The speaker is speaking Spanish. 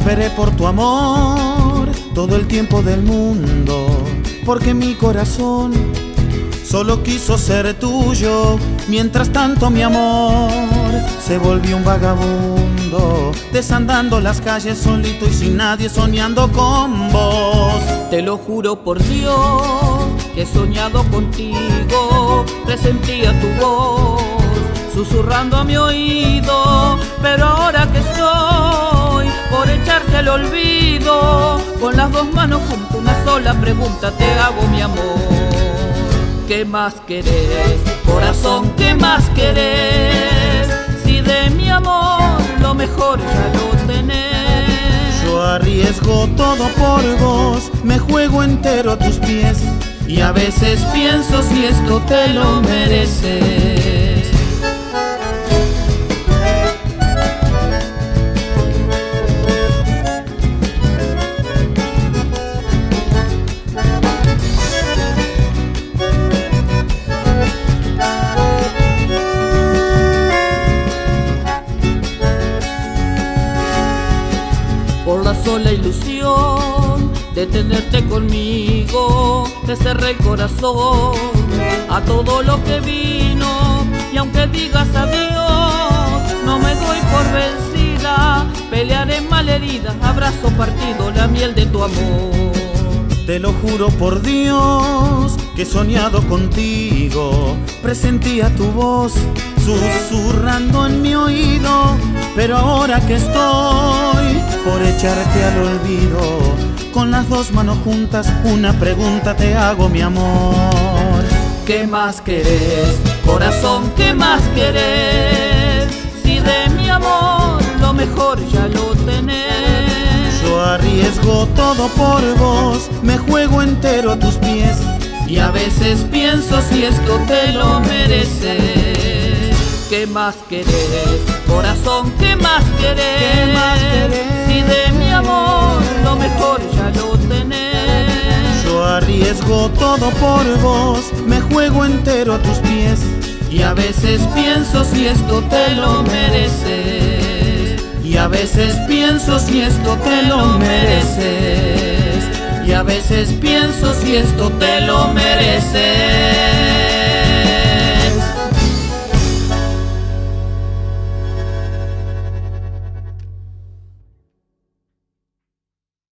esperé por tu amor todo el tiempo del mundo, porque mi corazón solo quiso ser tuyo. Mientras tanto mi amor se volvió un vagabundo, desandando las calles solito y sin nadie, soñando con vos. Te lo juro por Dios que he soñado contigo, presentía tu voz susurrando a mi oído, pero ahora que estoy por echarte al olvido, con las dos manos junto una sola pregunta te hago, mi amor. ¿Qué más querés, corazón? ¿Qué más querés? Si de mi amor lo mejor ya lo tenés. Yo arriesgo todo por vos, me juego entero a tus pies, y a veces pienso si esto te lo mereces. Por la sola ilusión de tenerte conmigo, te cerré el corazón a todo lo que vino. Y aunque digas adiós, no me doy por vencida, pelearé malherida, abrazo partido, la miel de tu amor. Te lo juro por Dios que he soñado contigo, presentía tu voz susurrando en mi oído, pero ahora que estoy por echarte al olvido, con las dos manos juntas una pregunta te hago, mi amor. ¿Qué más querés, corazón? ¿Qué más querés? Si de mi amor lo mejor ya lo tenés. Yo arriesgo todo por vos, me juego entero a tus pies, y a veces pienso si esto te lo mereces. ¿Qué más querés, corazón? ¿Qué más querés? ¿Qué más querés? Si de mi amor lo mejor ya lo tenés. Yo arriesgo todo por vos, me juego entero a tus pies, y a veces pienso si esto te lo mereces. y a veces pienso si esto te lo mereces, y a veces pienso si esto te lo mereces.